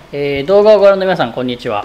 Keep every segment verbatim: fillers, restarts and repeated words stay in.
えー、動画をご覧の皆さん、こんにちは。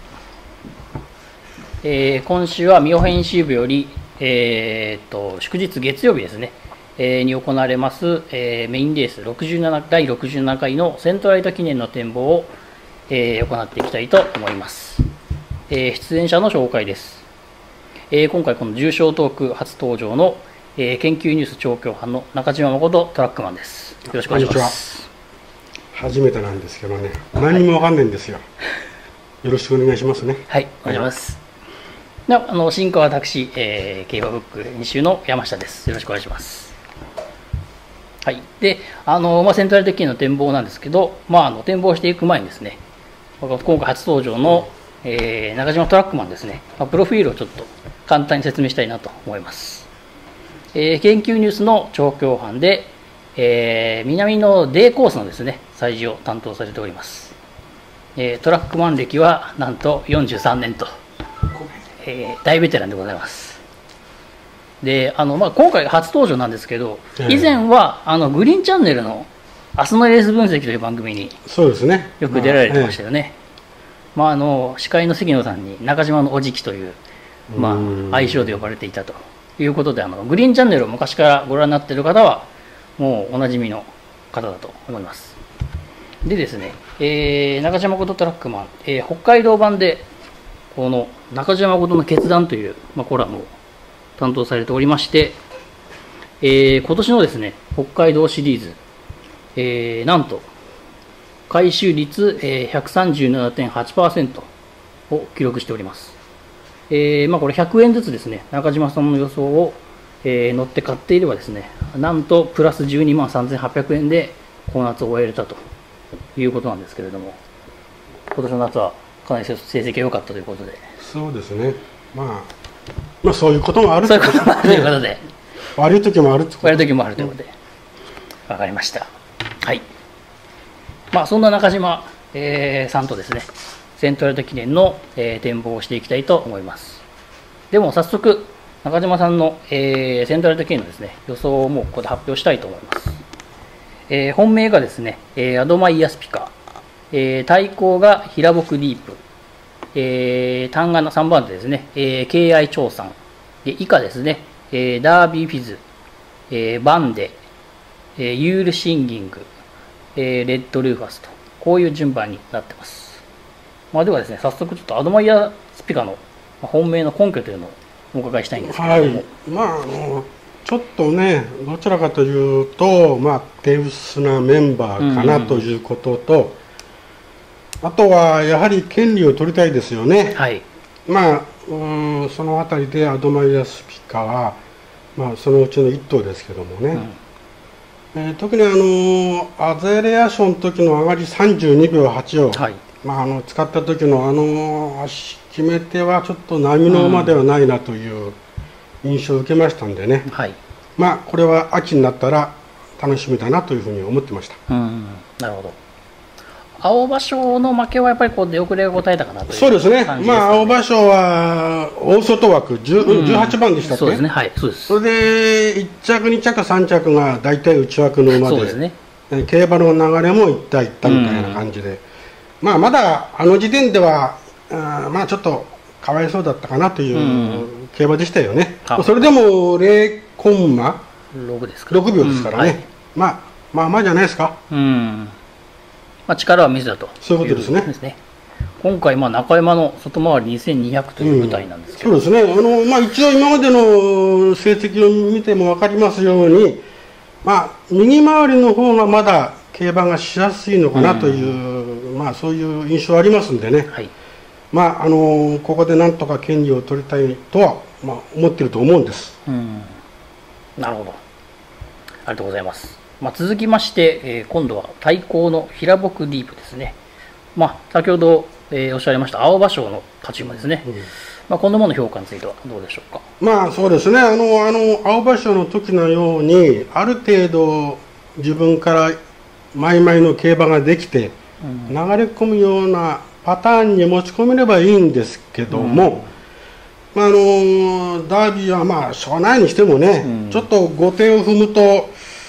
えー、今週はミオ編集部より、えー、と祝日月曜日ですね、えー、に行われます、えー、メインレースろくじゅうななだいろくじゅうななかいのセントライト記念の展望を、えー、行っていきたいと思います。えー、出演者の紹介です。えー、今回この重賞トーク初登場の、えー、研究ニュース調教班の中島誠トラックマンです。よろしくお願いします。 初めてなんですけどね、何もわかんないんですよ。よろしくお願いしますね。 はい、お願いします。では、あの進行は私、えー、競馬ブックに週の山下です。よろしくお願いします。はい、で、あのまあ、セントラル的の展望なんですけど、まあ、あの展望していく前にですね、今回初登場の、えー、中島トラックマンですね、まあ、プロフィールをちょっと簡単に説明したいなと思います。えー、研究ニュースの調教班で、えー、南の デー コースのですね、催事を担当されております。えー、トラックマン歴はなんとよんじゅうさんねんと、えー、大ベテランでございます。で、あの、まあ、今回初登場なんですけど、以前はあのグリーンチャンネルの明日のレース分析という番組にそうですね、 よく出られてましたよね。まあ、あの司会の関野さんに中島のおじきという、まあ、愛称で呼ばれていたということで、あのグリーンチャンネルを昔からご覧になっている方はもうおなじみの方だと思います。でですね、えー、中島誠トラックマン、えー、北海道版でこの中島誠の決断という、まあ、コラムを担当されておりまして、えー、今年のですね北海道シリーズ、えー、なんと回収率、えー、ひゃくさんじゅうななてんはちパーセント を記録しております。えーまあ、これひゃくえんずつですね、中島さんの予想を、えー、乗って買っていればですね、なんとプラスじゅうにまんさんぜんはっぴゃくえんでこの夏を終えれたということなんですけれども、今年の夏はかなり成績が良かったということで。 そうですね、まあ、まあそういうこともあるそういうこともあるということで、 悪い時もあるってこと、 悪い時もあるということで、うん、分かりました。はい、まあ、そんな中島、えー、さんとですね、セントラル記念の、えー、展望をしていきたいと思います。でも早速、中島さんの、えー、セントラル記念のですね、予想をもうここで発表したいと思います。えー、本命がですね、えー、アドマイヤスピカ、えー、対抗が平牧ディープ、えー、単眼のさんばん手ですね、えー、敬愛長さん、で以下ですね、えー、ダービーフィズ、えー、バンデ、えー、ユールシンギング、えー、レッドルーファスと、こういう順番になってます。まあ、ではですね、早速ちょっとアドマイヤスピカの本命の根拠というのをお伺いしたいんですけれども。 はい、まああのちょっとね、どちらかというと、まあ、手薄なメンバーかなということと、うん、あとはやはり権利を取りたいですよね。 はい、 まあ、うんそのあたりでアドマイヤスピカは、まあ、そのうちの一頭ですけどもね、うんえー、特にあのアゼレアションの時の上がりさんじゅうにびょうはちを、はいまあ、あの使った時のあの足決め手はちょっと波の馬ではないなという印象を受けましたんでね、うんはい、まあこれは秋になったら楽しみだなというふうに思ってました。 うん、なるほど。青葉賞の負けはやっぱりこう出遅れが答えたかなという、ね、 そうですね。まあ青葉賞は大外枠じゅう、うん、じゅうはちばんでしたっけ。 そうですね、はい、そうです。 それでいっちゃくにちゃくさんちゃくが大体内枠の馬で、そうですね、競馬の流れもいったいったみたいな感じで、うん、まあまだあの時点ではあまあちょっとかわいそうだったかなという競馬でしたよね。うん、それでもゼロコンマろくですかろくびょうですからね、うんはい、まあまあまあじゃないですか。うんまあ、力は水だとそういうことですね。 ですね。今回、まあ、中山の外回りにせんにひゃくという舞台なんですけど、 うん、そうですね。あの、まあ、一応今までの成績を見ても分かりますように、まあ、右回りの方がまだ競馬がしやすいのかなという、うん、まあ、そういう印象ありますんでね、はい、まあ、あのここでなんとか権利を取りたいとは、まあ、思っていると思うんです。 うん、なるほど。ありがとうございます。まあ、続きまして、えー、今度は対抗の平牧ディープですね。まあ、先ほど、えー、おっしゃいました青葉賞の勝ち馬ですね。うんまあ、この馬の評価についてはどうでしょうか。 まあそうですね、あのあの青葉賞の時のようにある程度自分からマイマイの競馬ができて、うん、流れ込むようなパターンに持ち込めればいいんですけども、うんまあ、あのダービーはまあしょうがないにしてもね、うん、ちょっと後手を踏むと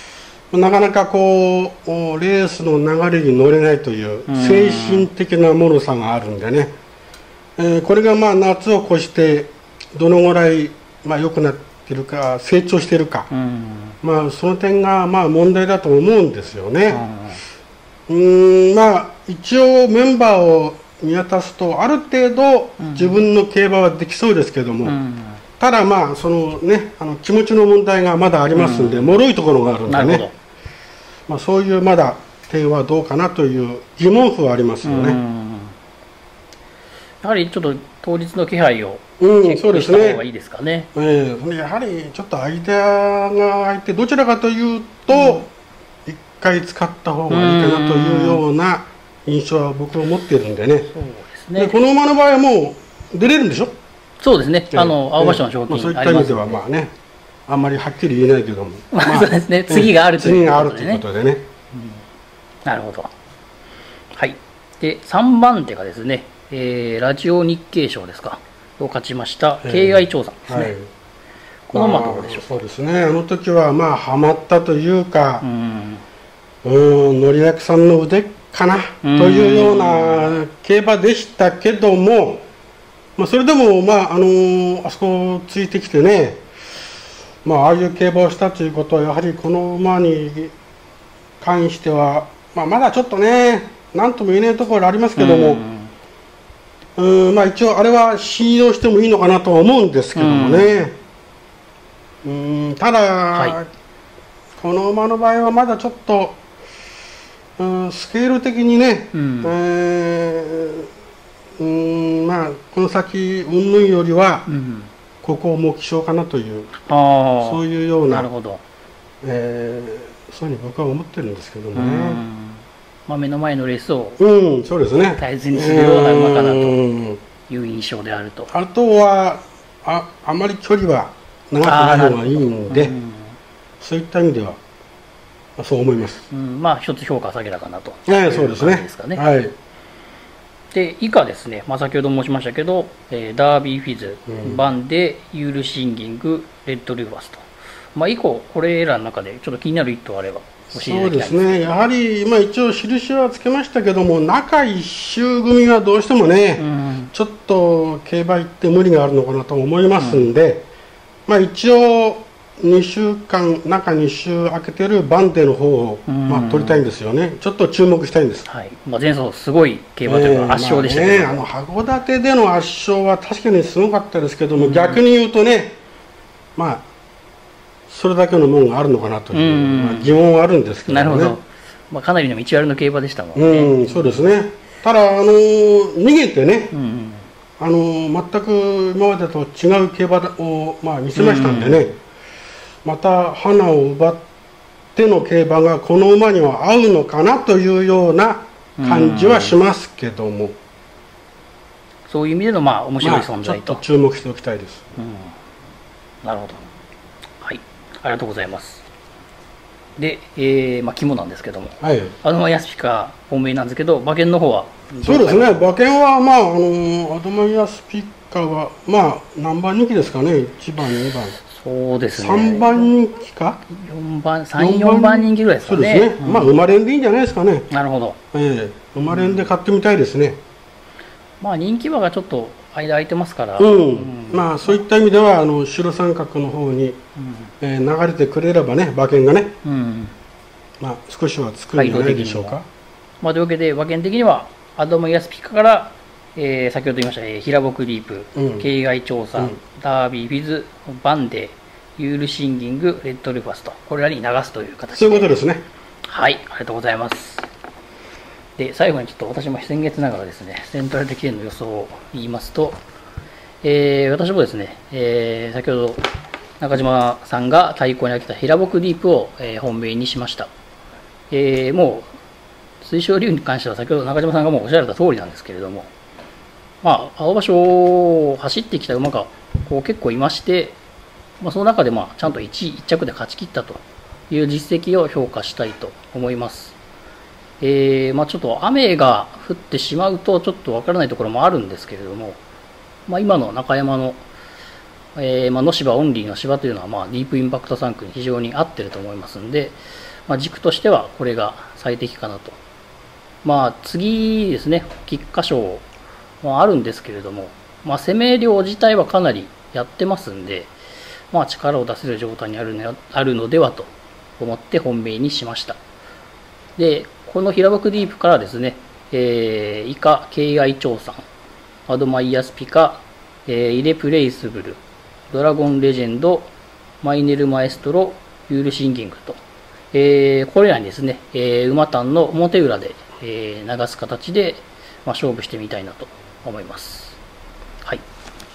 なかなかこうレースの流れに乗れないという精神的なもろさがあるんでね、えー、これがまあ夏を越してどのぐらいまあ良くなってるか成長してるか、まあその点がまあ問題だと思うんですよね。うーん、まあ一応メンバーを見渡すとある程度自分の競馬はできそうですけども、ただまあそのねあの気持ちの問題がまだありますんで、脆いところがあるんでね、まあそういうまだ点はどうかなという疑問符はありますよね。 やはりちょっと当日の気配をチェックした方がいいですかね。 うん、そうですね。えー、やはりちょっと間が空いてどちらかというと一回使った方がいいかなというような印象は僕は持っているんでね。そうですね。でこの馬の場合はもう出れるんでしょ。 そうですね。あの青葉賞の賞金、 まあ、そういった意味ではまあね、あんまりはっきり言えないけども、 まあそうですね。次があるということでね。 なるほど。はい。でさんばん手がですね、えー、ラジオ日経賞ですかを勝ちました敬愛長さんですね。はい、この馬どうでしょう。 そうですね。あの時はまあハマったというか、うん、うん則役さんの腕かなというような競馬でしたけども。まあそれでも、まああのー、あそこついてきてね、まあ、ああいう競馬をしたということはやはりこの馬に関しては、まあ、まだちょっとね何とも言えないところありますけども、うん、うん、まあ、一応あれは信用してもいいのかなとは思うんですけどもね、うん、ただ、はい、この馬の場合はまだちょっと、うん、スケール的にね、うん、えーうんまあ、この先云々よりは、うん、ここを目標かなというそういうような、なるほど、えー、そういうふうに僕は思ってるんですけどもね、 まあ、目の前のレースをうんそうですね大切にするような馬かなという印象であると。 あとは あ, あまり距離は長くない方がいいんで、そういった意味ではそう思います、 うん、まあ一つ評価下げたかなと、 えー、そうですねですかね。はい。 で以下ですね、まあ、先ほど申しましたけど、えー、ダービーフィズ、うん、バンデ、ユールシンギング、レッドリューバスと、まあ、以降これらの中でちょっと気になる一頭あれば教えていただきたいんです。 そうですね、やはり、まあ、一応印はつけましたけども中一周組はどうしてもね、うん、ちょっと競馬行って無理があるのかなと思いますんで、うん、まあ、一応にしゅうかん中に週空けてるバンデの方を、まあ、取りたいんですよね。ちょっと注目したいんです、 はい。まあ、前走すごい競馬というか圧勝でしたけど、 えーまあね、あの函館での圧勝は確かにすごかったですけども、うん、逆に言うとね、まあそれだけのものがあるのかなという、うん、まあ、疑問はあるんですけどね。なるほど、 まあ、かなりの道割れの競馬でしたもんね。 うん、そうですね。ただ、あのー、逃げてね、うんうん、あのー、全く今までと違う競馬を、まあ、見せましたんでね、うん、また花を奪っての競馬がこの馬には合うのかなというような感じはしますけども、 そういう意味でのまあ面白い存在と、まあ、 ちょっと注目しておきたいです、 うん、なるほど、はい、ありがとうございます。で、えーまあ、肝なんですけども、はい、アドマイヤスピカ本命なんですけど、馬券の方はそうですね、馬券は、まあ、あのアドマイヤスピカは、まあ、何番人気ですかね、いちばん、にばん。 そうですね。 さんばん人気か。 よんばん、さん、よんばん人気ぐらいですかね。 そうですね。うん、まあ、生まれんでいいんじゃないですかね。 なるほど。 ええー、生まれんで買ってみたいですね。 うん、まあ、人気馬がちょっと間空いてますから。 うん。うん、まあ、そういった意味では、あの白三角の方に、うん、えー、流れてくれればね、馬券がね。うん。まあ、少しは作るんじゃないでしょうか。 まあ、というわけで、馬券的には、アドマイヤスピカから。えー、先ほど言いました、えー、平牧リープ、敬愛調査、うん、ダービーフィズ、バンデ、ユールシンギング、レッドリファスと、これらに流すという形で。 そういうことですね。 はい、ありがとうございます。で、最後にちょっと私も先月ながらですね、セントラル的の予想を言いますと、えー、私もですね、えー、先ほど中島さんが対抗に挙げた平牧リープを、えー、本命にしました。えー、もう、推奨理由に関しては先ほど中島さんがもうおっしゃられた通りなんですけれども、まあ、青葉賞を走ってきた馬がこう結構いまして、まあ、その中でまあちゃんといちい、いっ着で勝ち切ったという実績を評価したいと思います。えーまあ、ちょっと雨が降ってしまうとちょっとわからないところもあるんですけれども、まあ、今の中山の、えーまあ、野芝オンリーの芝というのはまあディープインパクト産区に非常に合ってると思いますので、 まあ、軸としてはこれが最適かなと。まあ、次ですね、菊花賞もあるんですけれども、まあ、攻め量自体はかなりやってますんで、まあ、力を出せる状態にあるのあるのではと思って本命にしました。で、この平僕ディープからですね、えー、以下、敬愛長さん、アドマイヤスピカ、えー、イレプレイスブル、ドラゴンレジェンド、マイネルマエストロ、ユールシンギングと、えー、これらにですね、えー、馬単の表裏で、えー、流す形で、まあ、勝負してみたいなと思います。はい。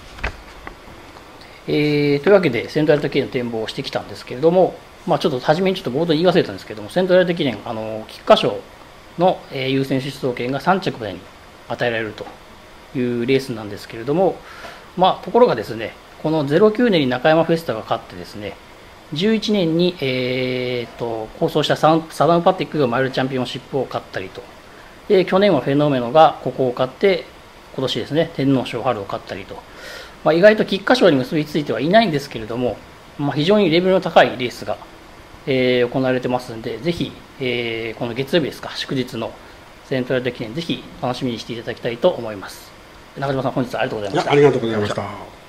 えー、というわけで、セントラルテ記念の展望をしてきたんですけれども、まあ、ちょっと初めにちょっと冒頭に言い忘れたんですけども、セントラルテ記念、あの、菊花賞の、えー、優先出走権がさん着までに与えられるというレースなんですけれども、まあ、ところがですね、このゼロきゅうねんに中山フェスタが勝ってですね、じゅういちねんに、えー、と構想したササダムパティックがマイルチャンピオンシップを勝ったりと、で去年はフェノメノがここを勝って、今年ですね、天皇賞春を勝ったりと、まあ、意外と菊花賞に結びついてはいないんですけれども、まあ、非常にレベルの高いレースが、えー、行われてますので、ぜひ、えー、この月曜日ですか、祝日のセントラルテ記念、ぜひ楽しみにしていただきたいと思います。中島さん、本日はありがとうございました。 ありがとうございました。